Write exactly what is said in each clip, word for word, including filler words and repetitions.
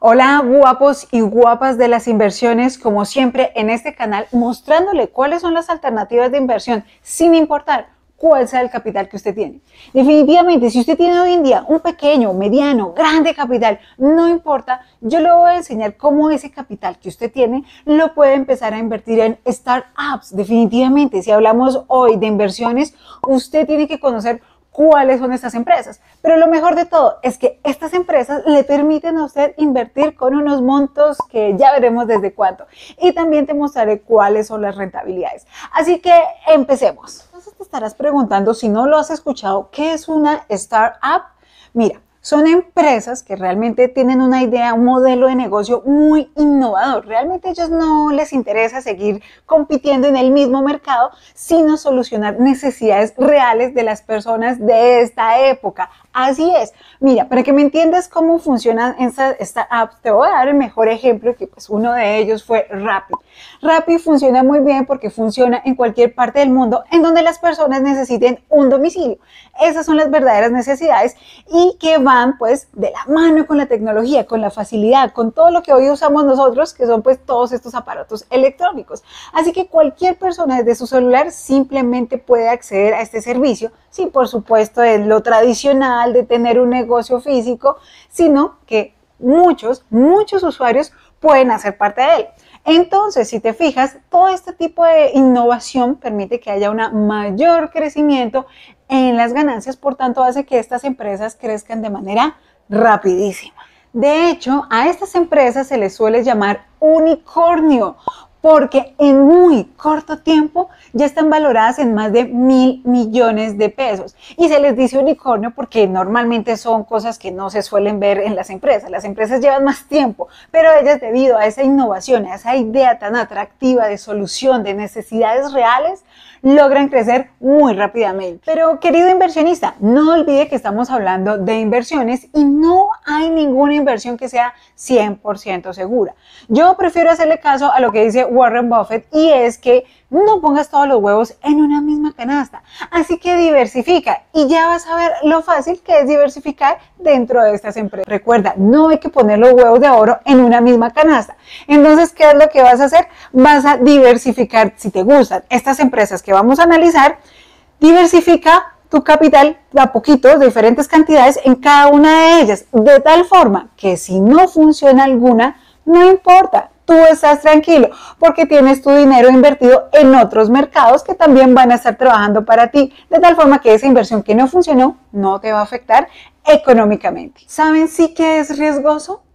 Hola guapos y guapas de las inversiones, como siempre en este canal mostrándole cuáles son las alternativas de inversión sin importar cuál sea el capital que usted tiene. Definitivamente, si usted tiene hoy en día un pequeño, mediano, grande capital, no importa, yo le voy a enseñar cómo ese capital que usted tiene lo puede empezar a invertir en startups. Definitivamente, si hablamos hoy de inversiones, usted tiene que conocer cuáles son estas empresas, pero lo mejor de todo es que estas empresas le permiten a usted invertir con unos montos que ya veremos desde cuánto, y también te mostraré cuáles son las rentabilidades. Así que empecemos. Entonces te estarás preguntando, si no lo has escuchado, ¿qué es una startup? Mira, son empresas que realmente tienen una idea, un modelo de negocio muy innovador. Realmente a ellos no les interesa seguir compitiendo en el mismo mercado, sino solucionar necesidades reales de las personas de esta época. Así es. Mira, para que me entiendas cómo funcionan estas startups, te voy a dar el mejor ejemplo, que pues uno de ellos fue Rappi. Rappi funciona muy bien porque funciona en cualquier parte del mundo en donde las personas necesiten un domicilio. Esas son las verdaderas necesidades y que van pues de la mano con la tecnología, con la facilidad, con todo lo que hoy usamos nosotros, que son pues todos estos aparatos electrónicos. Así que cualquier persona desde su celular simplemente puede acceder a este servicio, sin por supuesto de lo tradicional de tener un negocio físico, sino que muchos, muchos usuarios pueden hacer parte de él. Entonces, si te fijas, todo este tipo de innovación permite que haya un mayor crecimiento en las ganancias, por tanto hace que estas empresas crezcan de manera rapidísima. De hecho, a estas empresas se les suele llamar unicornio, porque en muy corto tiempo ya están valoradas en más de mil millones de pesos. Y se les dice unicornio porque normalmente son cosas que no se suelen ver en las empresas. Las empresas llevan más tiempo, pero ellas, debido a esa innovación, a esa idea tan atractiva de solución de necesidades reales, logran crecer muy rápidamente. Pero querido inversionista, no olvide que estamos hablando de inversiones y no hay ninguna inversión que sea cien por ciento segura. Yo prefiero hacerle caso a lo que dice Warren Buffett, y es que no pongas todos los huevos en una misma canasta. Así que diversifica y ya vas a ver lo fácil que es diversificar dentro de estas empresas. Recuerda, no hay que poner los huevos de oro en una misma canasta. Entonces, ¿qué es lo que vas a hacer? Vas a diversificar. Si te gustan estas empresas que vamos a analizar, diversifica tu capital a poquitos, de diferentes cantidades en cada una de ellas, de tal forma que si no funciona alguna, no importa. Tú estás tranquilo porque tienes tu dinero invertido en otros mercados que también van a estar trabajando para ti, de tal forma que esa inversión que no funcionó no te va a afectar económicamente. ¿Saben sí que es riesgoso?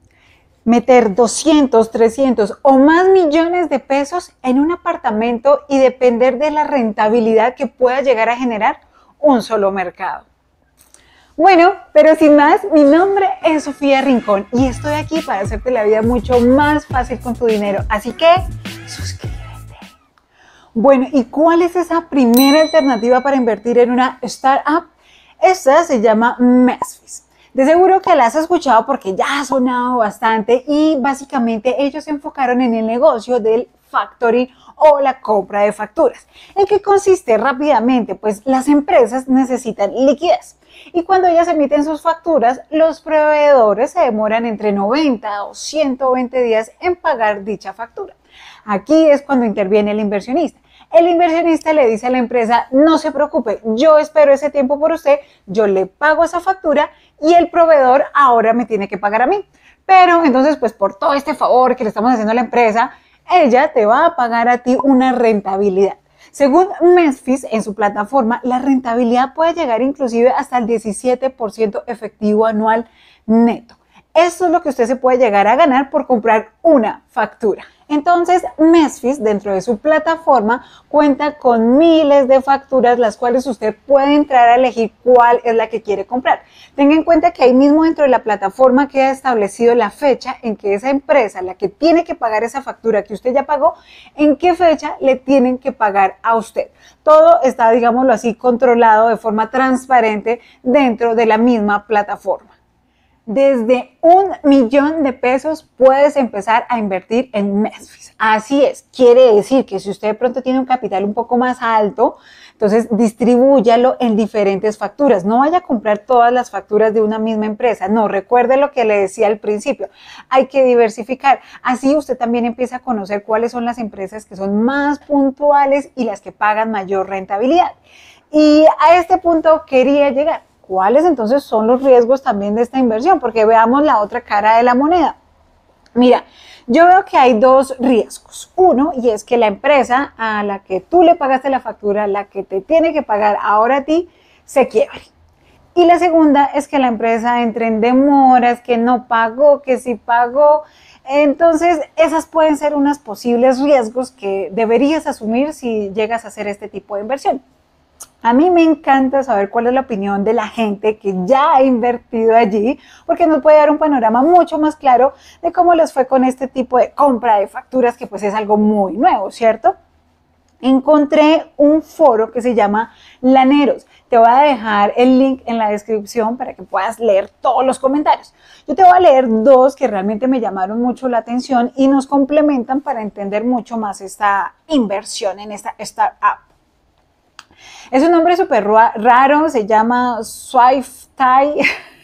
Meter doscientos, trescientos o más millones de pesos en un apartamento y depender de la rentabilidad que pueda llegar a generar un solo mercado. Bueno, pero sin más, mi nombre es Sofía Rincón y estoy aquí para hacerte la vida mucho más fácil con tu dinero. Así que, suscríbete. Bueno, ¿y cuál es esa primera alternativa para invertir en una startup? Esta se llama Mesfis. De seguro que la has escuchado porque ya ha sonado bastante y básicamente ellos se enfocaron en el negocio del factoring o la compra de facturas. ¿En qué consiste rápidamente? Pues las empresas necesitan liquidez. Y cuando ellas emiten sus facturas, los proveedores se demoran entre noventa o ciento veinte días en pagar dicha factura. Aquí es cuando interviene el inversionista. El inversionista le dice a la empresa, no se preocupe, yo espero ese tiempo por usted, yo le pago esa factura y el proveedor ahora me tiene que pagar a mí. Pero entonces, pues por todo este favor que le estamos haciendo a la empresa, ella te va a pagar a ti una rentabilidad. Según Mesfis, en su plataforma, la rentabilidad puede llegar inclusive hasta el diecisiete por ciento efectivo anual neto. Esto es lo que usted se puede llegar a ganar por comprar una factura. Entonces, Mesfis, dentro de su plataforma, cuenta con miles de facturas, las cuales usted puede entrar a elegir cuál es la que quiere comprar. Tenga en cuenta que ahí mismo dentro de la plataforma queda establecido la fecha en que esa empresa, la que tiene que pagar esa factura que usted ya pagó, en qué fecha le tienen que pagar a usted. Todo está, digámoslo así, controlado de forma transparente dentro de la misma plataforma. Desde un millón de pesos puedes empezar a invertir en Medfis. Así es, quiere decir que si usted de pronto tiene un capital un poco más alto, entonces distribúyalo en diferentes facturas. No vaya a comprar todas las facturas de una misma empresa. No, recuerde lo que le decía al principio. Hay que diversificar. Así usted también empieza a conocer cuáles son las empresas que son más puntuales y las que pagan mayor rentabilidad. Y a este punto quería llegar. ¿Cuáles entonces son los riesgos también de esta inversión? Porque veamos la otra cara de la moneda. Mira, yo veo que hay dos riesgos. Uno, y es que la empresa a la que tú le pagaste la factura, la que te tiene que pagar ahora a ti, se quiebre. Y la segunda es que la empresa entre en demoras, que no pagó, que sí pagó. Entonces, esas pueden ser unos posibles riesgos que deberías asumir si llegas a hacer este tipo de inversión. A mí me encanta saber cuál es la opinión de la gente que ya ha invertido allí, porque nos puede dar un panorama mucho más claro de cómo les fue con este tipo de compra de facturas, que pues es algo muy nuevo, ¿cierto? Encontré un foro que se llama Laneros. Te voy a dejar el link en la descripción para que puedas leer todos los comentarios. Yo te voy a leer dos que realmente me llamaron mucho la atención y nos complementan para entender mucho más esta inversión en esta startup. Es un nombre súper raro, se llama SwiftTie.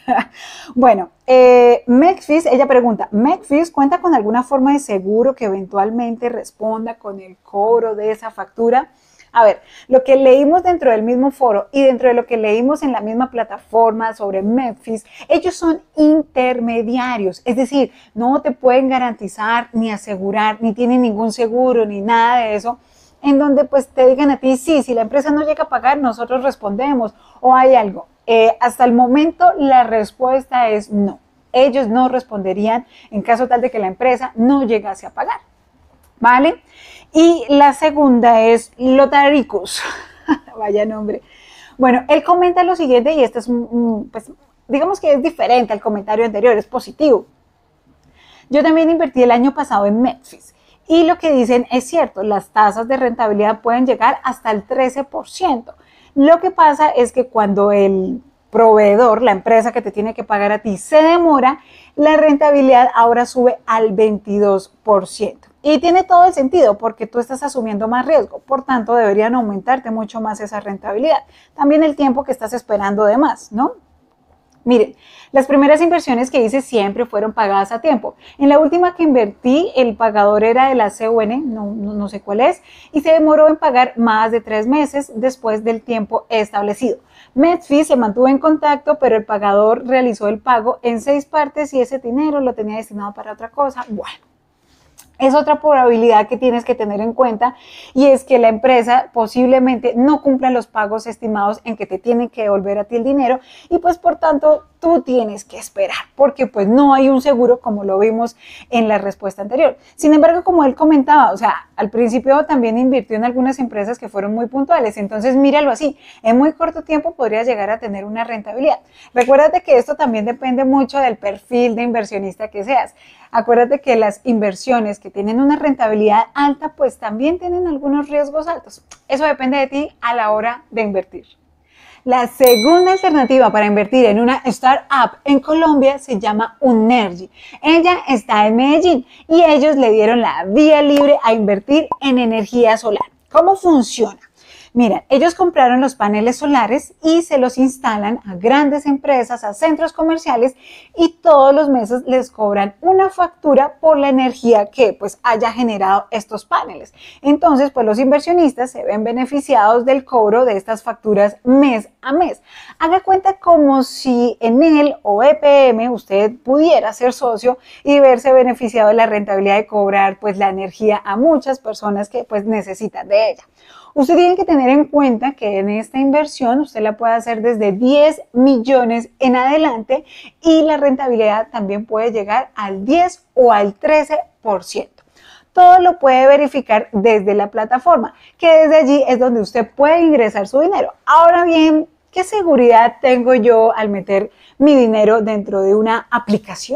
Bueno, eh, Medfis, ella pregunta, ¿Medfis cuenta con alguna forma de seguro que eventualmente responda con el cobro de esa factura? A ver, lo que leímos dentro del mismo foro y dentro de lo que leímos en la misma plataforma sobre Medfis, ellos son intermediarios, es decir, no te pueden garantizar ni asegurar, ni tienen ningún seguro, ni nada de eso, en donde pues te digan a ti, sí, si la empresa no llega a pagar, nosotros respondemos, o hay algo. Eh, hasta el momento la respuesta es no. Ellos no responderían en caso tal de que la empresa no llegase a pagar, ¿vale? Y la segunda es Lotaricus, vaya nombre. Bueno, él comenta lo siguiente y este es, pues, digamos que es diferente al comentario anterior, es positivo. Yo también invertí el año pasado en Medfis. Y lo que dicen es cierto, las tasas de rentabilidad pueden llegar hasta el trece por ciento. Lo que pasa es que cuando el proveedor, la empresa que te tiene que pagar a ti, se demora, la rentabilidad ahora sube al veintidós por ciento. Y tiene todo el sentido porque tú estás asumiendo más riesgo, por tanto deberían aumentarte mucho más esa rentabilidad. También el tiempo que estás esperando de más, ¿no? Miren, las primeras inversiones que hice siempre fueron pagadas a tiempo. En la última que invertí, el pagador era de la C U N, no, no, no sé cuál es, y se demoró en pagar más de tres meses después del tiempo establecido. Medfis se mantuvo en contacto, pero el pagador realizó el pago en seis partes y ese dinero lo tenía destinado para otra cosa. Bueno. Es otra probabilidad que tienes que tener en cuenta y es que la empresa posiblemente no cumpla los pagos estimados en que te tienen que devolver a ti el dinero y pues por tanto tú tienes que esperar porque pues no hay un seguro como lo vimos en la respuesta anterior. Sin embargo, como él comentaba, o sea, al principio también invirtió en algunas empresas que fueron muy puntuales, entonces míralo así, en muy corto tiempo podrías llegar a tener una rentabilidad. Recuérdate que esto también depende mucho del perfil de inversionista que seas. Acuérdate que las inversiones que tienen una rentabilidad alta, pues también tienen algunos riesgos altos. Eso depende de ti a la hora de invertir. La segunda alternativa para invertir en una startup en Colombia se llama Unergy. Ella está en Medellín y ellos le dieron la vía libre a invertir en energía solar. ¿Cómo funciona? Mira, ellos compraron los paneles solares y se los instalan a grandes empresas, a centros comerciales y todos los meses les cobran una factura por la energía que pues haya generado estos paneles. Entonces, pues los inversionistas se ven beneficiados del cobro de estas facturas mes a mes. Haga cuenta como si en él o E P M usted pudiera ser socio y verse beneficiado de la rentabilidad de cobrar pues la energía a muchas personas que pues necesitan de ella. Usted tiene que tener en cuenta que en esta inversión usted la puede hacer desde diez millones en adelante y la rentabilidad también puede llegar al diez o al trece por ciento. Todo lo puede verificar desde la plataforma, que desde allí es donde usted puede ingresar su dinero. Ahora bien, ¿qué seguridad tengo yo al meter mi dinero dentro de una aplicación?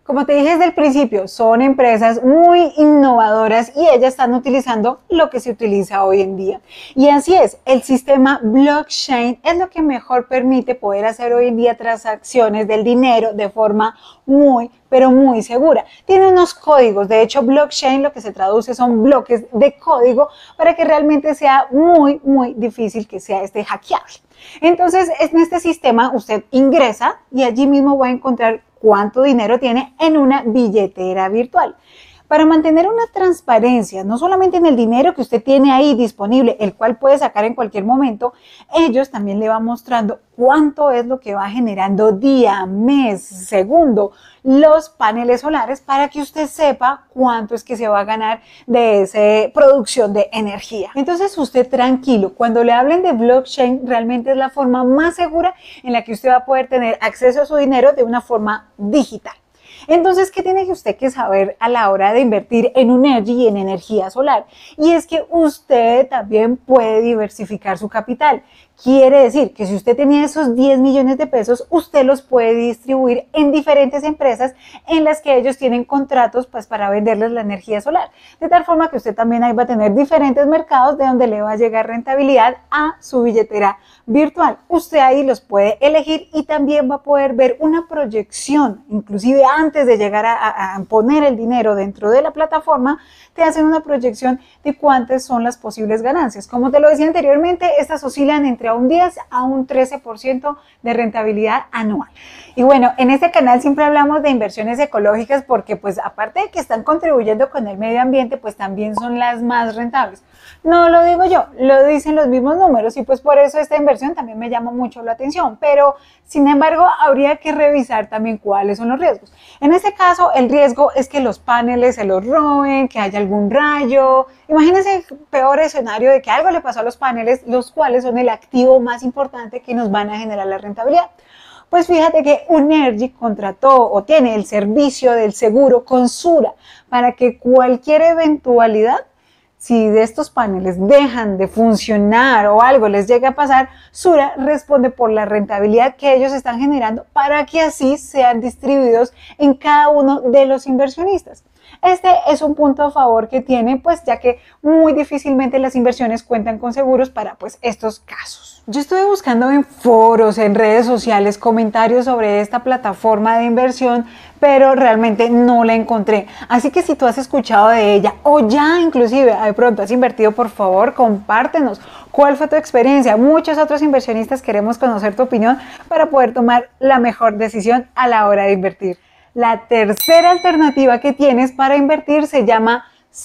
Como te dije desde el principio, son empresas muy innovadoras y ellas están utilizando lo que se utiliza hoy en día. Y así es, el sistema blockchain es lo que mejor permite poder hacer hoy en día transacciones del dinero de forma muy, pero muy segura. Tiene unos códigos, de hecho blockchain lo que se traduce son bloques de código para que realmente sea muy, muy difícil que sea este hackeable. Entonces, en este sistema usted ingresa y allí mismo va a encontrar cuánto dinero tiene en una billetera virtual. Para mantener una transparencia, no solamente en el dinero que usted tiene ahí disponible, el cual puede sacar en cualquier momento, ellos también le van mostrando cuánto es lo que va generando día, mes, segundo, los paneles solares para que usted sepa cuánto es que se va a ganar de esa producción de energía. Entonces usted tranquilo, cuando le hablen de blockchain, realmente es la forma más segura en la que usted va a poder tener acceso a su dinero de una forma digital. Entonces, ¿qué tiene usted que saber a la hora de invertir en un energy y en energía solar? Y es que usted también puede diversificar su capital. Quiere decir que si usted tenía esos diez millones de pesos, usted los puede distribuir en diferentes empresas en las que ellos tienen contratos pues, para venderles la energía solar. De tal forma que usted también ahí va a tener diferentes mercados de donde le va a llegar rentabilidad a su billetera virtual. Usted ahí los puede elegir y también va a poder ver una proyección, inclusive antes de llegar a, a, a poner el dinero dentro de la plataforma, te hacen una proyección de cuántas son las posibles ganancias. Como te lo decía anteriormente, estas oscilan entre a un diez a un trece por ciento de rentabilidad anual. Y bueno, en este canal siempre hablamos de inversiones ecológicas porque pues aparte de que están contribuyendo con el medio ambiente, pues también son las más rentables. No lo digo yo, lo dicen los mismos números y pues por eso esta inversión también me llama mucho la atención, pero sin embargo habría que revisar también cuáles son los riesgos. En este caso el riesgo es que los paneles se los roben, que haya algún rayo. Imagínense el peor escenario de que algo le pasó a los paneles, los cuales son el activo más importante que nos van a generar la rentabilidad. Pues fíjate que Unergy contrató o tiene el servicio del seguro con Sura para que cualquier eventualidad, si de estos paneles dejan de funcionar o algo les llega a pasar, Sura responde por la rentabilidad que ellos están generando para que así sean distribuidos en cada uno de los inversionistas. Este es un punto a favor que tiene, pues ya que muy difícilmente las inversiones cuentan con seguros para pues estos casos. Yo estuve buscando en foros, en redes sociales, comentarios sobre esta plataforma de inversión, pero realmente no la encontré. Así que si tú has escuchado de ella o ya inclusive de pronto has invertido, por favor, compártenos. ¿Cuál fue tu experiencia? Muchos otros inversionistas queremos conocer tu opinión para poder tomar la mejor decisión a la hora de invertir. La tercera alternativa que tienes para invertir se llama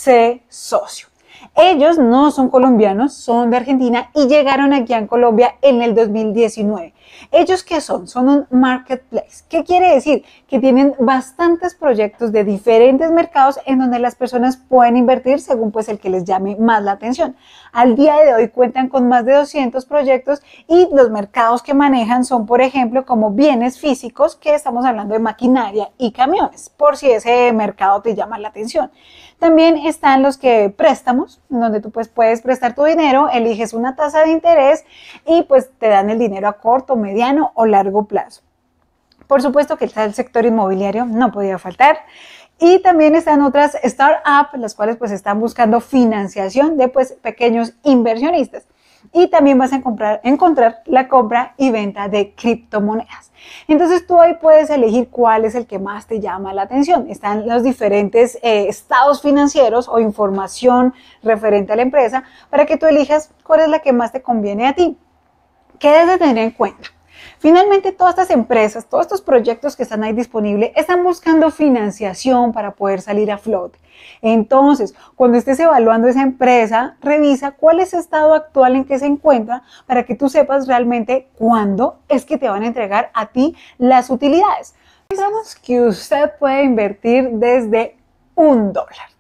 C Socio. Ellos no son colombianos, son de Argentina y llegaron aquí a Colombia en el dos mil diecinueve. ¿Ellos qué son? Son un marketplace. ¿Qué quiere decir? Que tienen bastantes proyectos de diferentes mercados en donde las personas pueden invertir según pues el que les llame más la atención. Al día de hoy cuentan con más de doscientos proyectos y los mercados que manejan son, por ejemplo, como bienes físicos, que estamos hablando de maquinaria y camiones, por si ese mercado te llama la atención. También están los que préstamos, donde tú pues puedes prestar tu dinero, eliges una tasa de interés y pues te dan el dinero a corto, mediano o largo plazo. Por supuesto que está el sector inmobiliario, no podía faltar. Y también están otras startups, las cuales pues están buscando financiación de pues pequeños inversionistas. Y también vas a encontrar, encontrar la compra y venta de criptomonedas. Entonces tú ahí puedes elegir cuál es el que más te llama la atención. Están los diferentes eh, estados financieros o información referente a la empresa para que tú elijas cuál es la que más te conviene a ti. ¿Qué debes de tener en cuenta? Finalmente, todas estas empresas, todos estos proyectos que están ahí disponibles, están buscando financiación para poder salir a flote. Entonces, cuando estés evaluando esa empresa, revisa cuál es el estado actual en que se encuentra para que tú sepas realmente cuándo es que te van a entregar a ti las utilidades. Pensamos que usted puede invertir desde un dólar.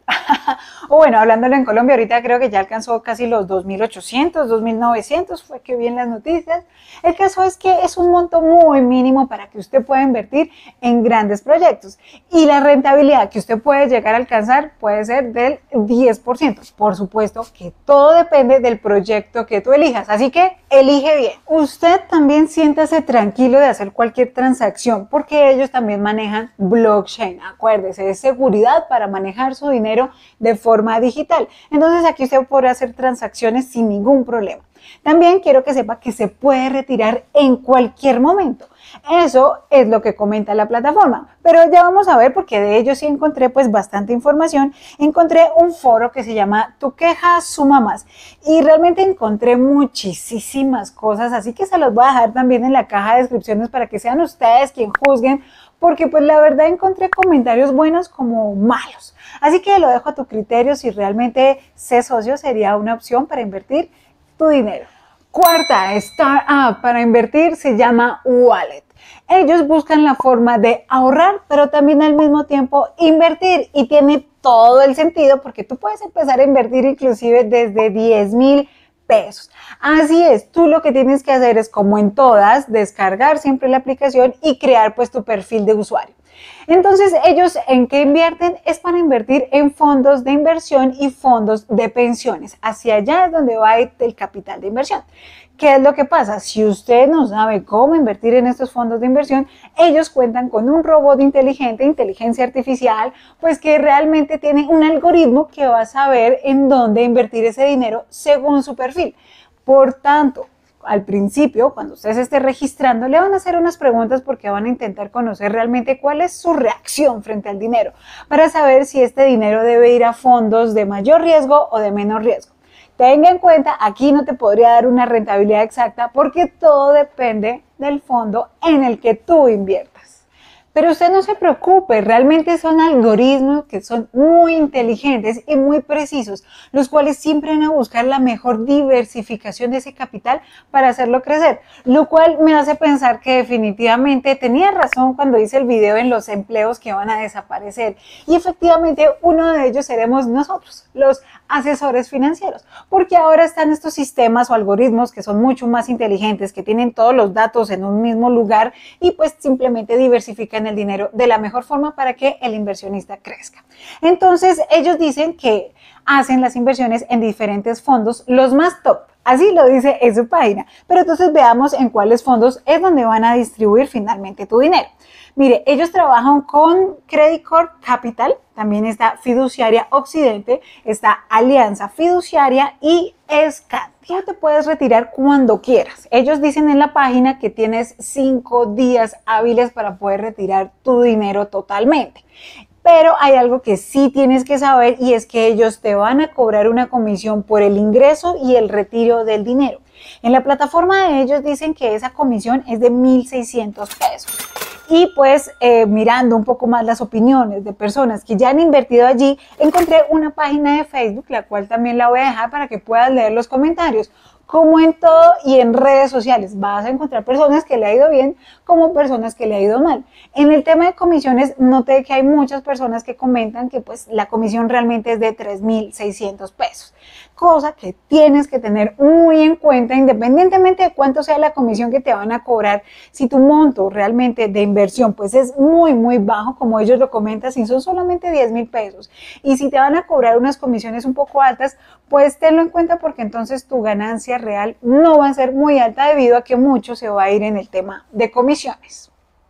O bueno, hablándolo en Colombia, ahorita creo que ya alcanzó casi los dos mil ochocientos, dos mil novecientos, fue que vi en las noticias. El caso es que es un monto muy mínimo para que usted pueda invertir en grandes proyectos. Y la rentabilidad que usted puede llegar a alcanzar puede ser del diez por ciento. Por supuesto que todo depende del proyecto que tú elijas, así que elige bien. Usted también siéntase tranquilo de hacer cualquier transacción porque ellos también manejan blockchain. Acuérdese, es seguridad para manejar su dinero de forma digital. Entonces aquí usted podrá hacer transacciones sin ningún problema. También quiero que sepa que se puede retirar en cualquier momento. Eso es lo que comenta la plataforma, pero ya vamos a ver porque de ello sí encontré pues bastante información. Encontré un foro que se llama Tu queja suma más y realmente encontré muchísimas cosas, así que se los voy a dejar también en la caja de descripciones para que sean ustedes quien juzguen, porque pues la verdad encontré comentarios buenos como malos. Así que lo dejo a tu criterio si realmente ser socio sería una opción para invertir tu dinero. Cuarta startup para invertir se llama Wallet. Ellos buscan la forma de ahorrar, pero también al mismo tiempo invertir y tiene todo el sentido porque tú puedes empezar a invertir inclusive desde diez mil pesos. Así es, tú lo que tienes que hacer es como en todas, descargar siempre la aplicación y crear pues tu perfil de usuario. Entonces, ellos en qué invierten es para invertir en fondos de inversión y fondos de pensiones. Hacia allá es donde va a ir el capital de inversión. ¿Qué es lo que pasa? Si usted no sabe cómo invertir en estos fondos de inversión, ellos cuentan con un robot inteligente, inteligencia artificial, pues que realmente tiene un algoritmo que va a saber en dónde invertir ese dinero según su perfil. Por tanto, al principio, cuando usted se esté registrando, le van a hacer unas preguntas porque van a intentar conocer realmente cuál es su reacción frente al dinero, para saber si este dinero debe ir a fondos de mayor riesgo o de menor riesgo. Tenga en cuenta, aquí no te podría dar una rentabilidad exacta porque todo depende del fondo en el que tú inviertas. Pero usted no se preocupe, realmente son algoritmos que son muy inteligentes y muy precisos, los cuales siempre van a buscar la mejor diversificación de ese capital para hacerlo crecer, lo cual me hace pensar que definitivamente tenía razón cuando hice el video en los empleos que van a desaparecer. Y efectivamente uno de ellos seremos nosotros, los asesores financieros, porque ahora están estos sistemas o algoritmos que son mucho más inteligentes, que tienen todos los datos en un mismo lugar y pues simplemente diversifican el dinero de la mejor forma para que el inversionista crezca. Entonces ellos dicen que hacen las inversiones en diferentes fondos, los más top, así lo dice en su página, pero entonces veamos en cuáles fondos es donde van a distribuir finalmente tu dinero. Mire, ellos trabajan con Credit Corp Capital, también está Fiduciaria Occidente, está Alianza Fiduciaria y Scan. Ya te puedes retirar cuando quieras. Ellos dicen en la página que tienes cinco días hábiles para poder retirar tu dinero totalmente. Pero hay algo que sí tienes que saber y es que ellos te van a cobrar una comisión por el ingreso y el retiro del dinero. En la plataforma de ellos dicen que esa comisión es de mil seiscientos pesos. Y pues eh, mirando un poco más las opiniones de personas que ya han invertido allí, encontré una página de Facebook, la cual también la voy a dejar para que puedas leer los comentarios. Como en todo y en redes sociales, vas a encontrar personas que le ha ido bien como personas que le ha ido mal. En el tema de comisiones, noté que hay muchas personas que comentan que pues la comisión realmente es de tres mil seiscientos pesos, cosa que tienes que tener muy en cuenta independientemente de cuánto sea la comisión que te van a cobrar. Si tu monto realmente de inversión pues es muy muy bajo, como ellos lo comentan, si son solamente diez mil pesos, y si te van a cobrar unas comisiones un poco altas, pues tenlo en cuenta porque entonces tu ganancia real no va a ser muy alta debido a que mucho se va a ir en el tema de comisiones.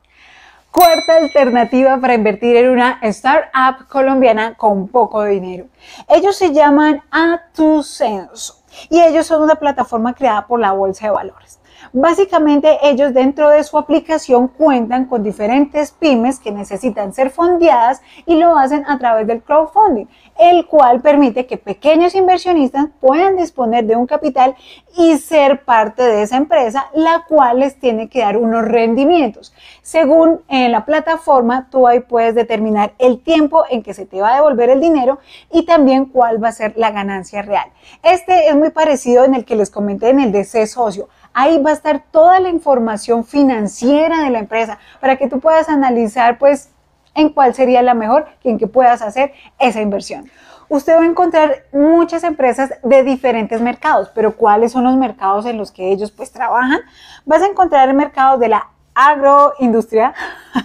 Cuarta alternativa para invertir en una startup colombiana con poco dinero. Ellos se llaman Atusenso y ellos son una plataforma creada por la Bolsa de Valores. Básicamente ellos dentro de su aplicación cuentan con diferentes pymes que necesitan ser fondeadas y lo hacen a través del crowdfunding, el cual permite que pequeños inversionistas puedan disponer de un capital y ser parte de esa empresa, la cual les tiene que dar unos rendimientos. Según en la plataforma, tú ahí puedes determinar el tiempo en que se te va a devolver el dinero y también cuál va a ser la ganancia real. Este es muy parecido en el que les comenté en el de ser socio. Ahí va a estar toda la información financiera de la empresa para que tú puedas analizar pues en cuál sería la mejor y en que puedas hacer esa inversión. Usted va a encontrar muchas empresas de diferentes mercados, pero ¿cuáles son los mercados en los que ellos pues trabajan? Vas a encontrar el mercado de la agroindustria,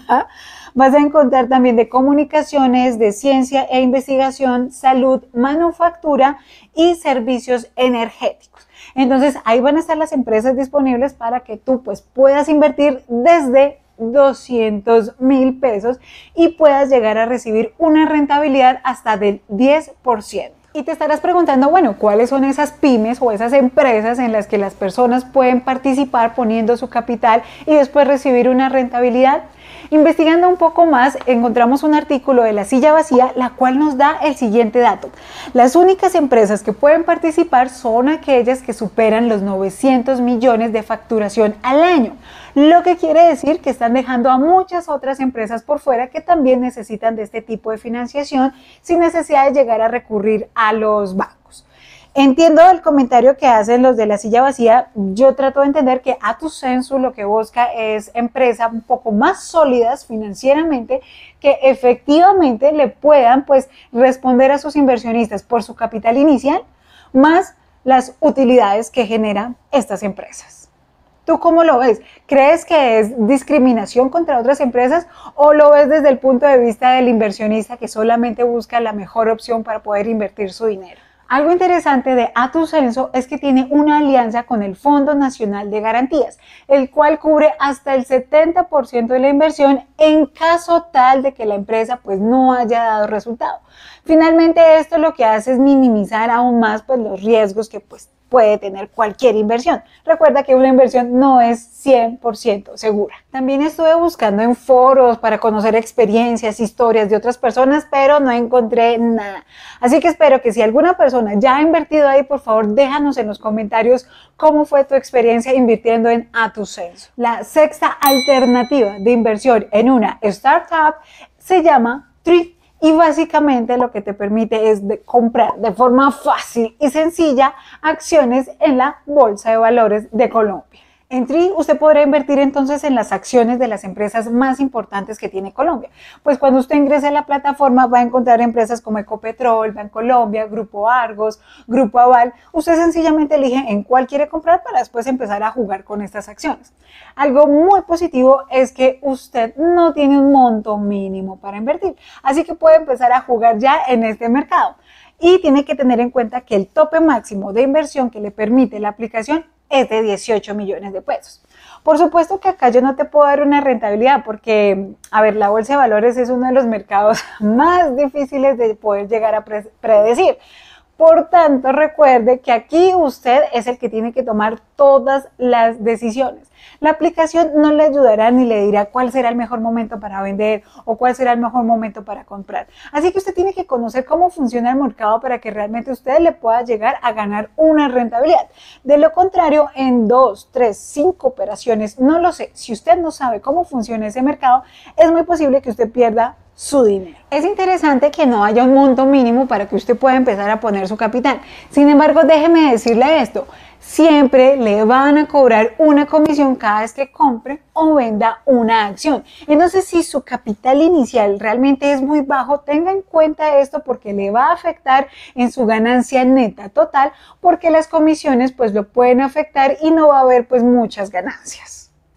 vas a encontrar también de comunicaciones, de ciencia e investigación, salud, manufactura y servicios energéticos. Entonces ahí van a estar las empresas disponibles para que tú pues puedas invertir desde doscientos mil pesos y puedas llegar a recibir una rentabilidad hasta del diez por ciento. Y te estarás preguntando, bueno, ¿cuáles son esas pymes o esas empresas en las que las personas pueden participar poniendo su capital y después recibir una rentabilidad? Investigando un poco más, encontramos un artículo de La Silla Vacía, la cual nos da el siguiente dato. Las únicas empresas que pueden participar son aquellas que superan los novecientos millones de facturación al año, lo que quiere decir que están dejando a muchas otras empresas por fuera que también necesitan de este tipo de financiación sin necesidad de llegar a recurrir a los bancos. Entiendo el comentario que hacen los de La Silla Vacía. Yo trato de entender que Atusensu lo que busca es empresas un poco más sólidas financieramente que efectivamente le puedan pues responder a sus inversionistas por su capital inicial más las utilidades que generan estas empresas. ¿Tú cómo lo ves? ¿Crees que es discriminación contra otras empresas o lo ves desde el punto de vista del inversionista que solamente busca la mejor opción para poder invertir su dinero? Algo interesante de Atusensu es que tiene una alianza con el Fondo Nacional de Garantías, el cual cubre hasta el setenta por ciento de la inversión en caso tal de que la empresa pues no haya dado resultado. Finalmente esto lo que hace es minimizar aún más pues los riesgos que pues puede tener cualquier inversión. Recuerda que una inversión no es cien por ciento segura. También estuve buscando en foros para conocer experiencias, historias de otras personas, pero no encontré nada. Así que espero que si alguna persona ya ha invertido ahí, por favor déjanos en los comentarios cómo fue tu experiencia invirtiendo en Atusensu. La sexta alternativa de inversión en una startup se llama Tree. Y básicamente lo que te permite es de comprar de forma fácil y sencilla acciones en la Bolsa de Valores de Colombia. En Tree usted podrá invertir entonces en las acciones de las empresas más importantes que tiene Colombia. Pues cuando usted ingrese a la plataforma va a encontrar empresas como Ecopetrol, Bancolombia, Grupo Argos, Grupo Aval. Usted sencillamente elige en cuál quiere comprar para después empezar a jugar con estas acciones. Algo muy positivo es que usted no tiene un monto mínimo para invertir, así que puede empezar a jugar ya en este mercado. Y tiene que tener en cuenta que el tope máximo de inversión que le permite la aplicación es de dieciocho millones de pesos. Por supuesto que acá yo no te puedo dar una rentabilidad porque, a ver, la bolsa de valores es uno de los mercados más difíciles de poder llegar a pre- predecir. Por tanto, recuerde que aquí usted es el que tiene que tomar todas las decisiones. La aplicación no le ayudará ni le dirá cuál será el mejor momento para vender o cuál será el mejor momento para comprar. Así que usted tiene que conocer cómo funciona el mercado para que realmente usted le pueda llegar a ganar una rentabilidad. De lo contrario, en dos, tres, cinco operaciones, no lo sé, si usted no sabe cómo funciona ese mercado, es muy posible que usted pierda su dinero. Es interesante que no haya un monto mínimo para que usted pueda empezar a poner su capital. Sin embargo, déjeme decirle esto, siempre le van a cobrar una comisión cada vez que compre o venda una acción. Entonces, si su capital inicial realmente es muy bajo, tenga en cuenta esto porque le va a afectar en su ganancia neta total, porque las comisiones pues lo pueden afectar y no va a haber pues muchas ganancias.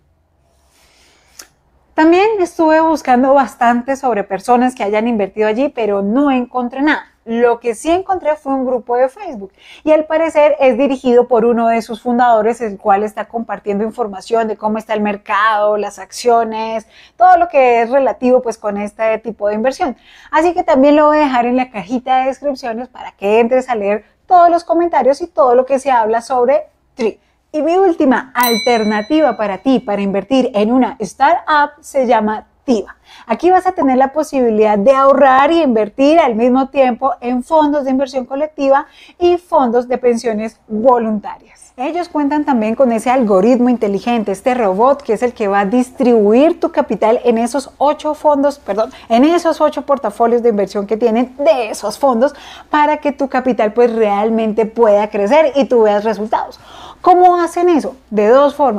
También estuve buscando bastante sobre personas que hayan invertido allí, pero no encontré nada. Lo que sí encontré fue un grupo de Facebook y al parecer es dirigido por uno de sus fundadores, el cual está compartiendo información de cómo está el mercado, las acciones, todo lo que es relativo pues con este tipo de inversión. Así que también lo voy a dejar en la cajita de descripciones para que entres a leer todos los comentarios y todo lo que se habla sobre Tree. Y mi última alternativa para ti para invertir en una startup se llama Tiva. Aquí vas a tener la posibilidad de ahorrar y invertir al mismo tiempo en fondos de inversión colectiva y fondos de pensiones voluntarias. Ellos cuentan también con ese algoritmo inteligente, este robot que es el que va a distribuir tu capital en esos ocho fondos, perdón, en esos ocho portafolios de inversión que tienen de esos fondos para que tu capital pues realmente pueda crecer y tú veas resultados. ¿Cómo hacen eso? De dos formas.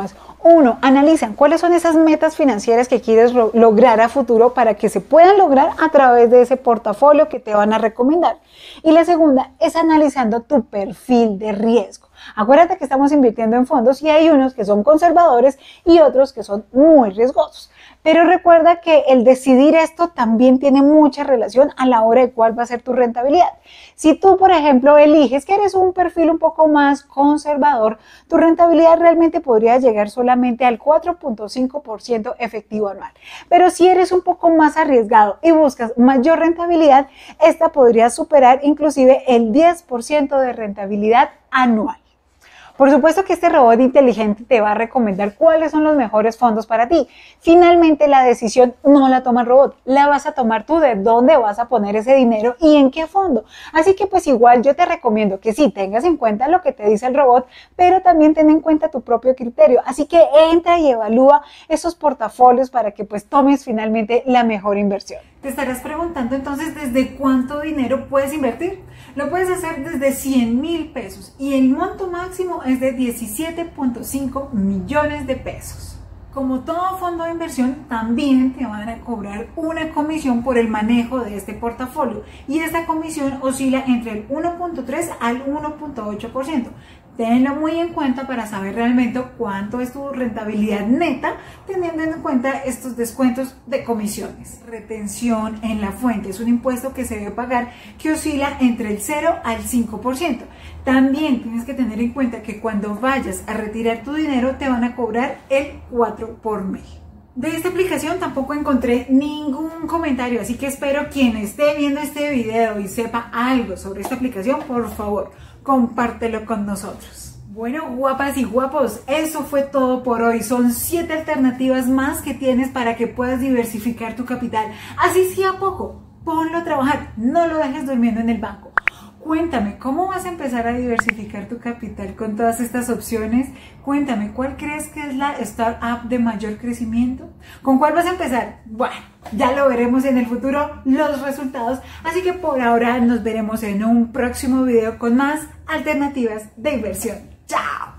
Uno, analizan cuáles son esas metas financieras que quieres lograr a futuro para que se puedan lograr a través de ese portafolio que te van a recomendar. Y la segunda es analizando tu perfil de riesgo. Acuérdate que estamos invirtiendo en fondos y hay unos que son conservadores y otros que son muy riesgosos. Pero recuerda que el decidir esto también tiene mucha relación a la hora de cuál va a ser tu rentabilidad. Si tú, por ejemplo, eliges que eres un perfil un poco más conservador, tu rentabilidad realmente podría llegar solamente al cuatro punto cinco por ciento efectivo anual. Pero si eres un poco más arriesgado y buscas mayor rentabilidad, esta podría superar inclusive el diez por ciento de rentabilidad anual. Por supuesto que este robot inteligente te va a recomendar cuáles son los mejores fondos para ti. Finalmente, la decisión no la toma el robot, la vas a tomar tú de dónde vas a poner ese dinero y en qué fondo. Así que pues igual yo te recomiendo que sí tengas en cuenta lo que te dice el robot, pero también ten en cuenta tu propio criterio. Así que entra y evalúa esos portafolios para que pues tomes finalmente la mejor inversión. Te estarás preguntando entonces ¿desde cuánto dinero puedes invertir? Lo puedes hacer desde cien mil pesos y el monto máximo es de diecisiete punto cinco millones de pesos. Como todo fondo de inversión, también te van a cobrar una comisión por el manejo de este portafolio y esta comisión oscila entre el uno punto tres al uno punto ocho por ciento. Tenlo muy en cuenta para saber realmente cuánto es tu rentabilidad neta, teniendo en cuenta estos descuentos de comisiones. Retención en la fuente es un impuesto que se debe pagar que oscila entre el cero al cinco por ciento. También tienes que tener en cuenta que cuando vayas a retirar tu dinero te van a cobrar el cuatro por mes. De esta aplicación tampoco encontré ningún comentario, así que espero quien esté viendo este video y sepa algo sobre esta aplicación, por favor, compártelo con nosotros. Bueno, guapas y guapos, eso fue todo por hoy. Son siete alternativas más que tienes para que puedas diversificar tu capital. Así sea poco, ponlo a trabajar, no lo dejes durmiendo en el banco. Cuéntame, ¿cómo vas a empezar a diversificar tu capital con todas estas opciones? Cuéntame, ¿cuál crees que es la startup de mayor crecimiento? ¿Con cuál vas a empezar? Bueno, ya lo veremos en el futuro, los resultados. Así que por ahora nos veremos en un próximo video con más alternativas de inversión. ¡Chao!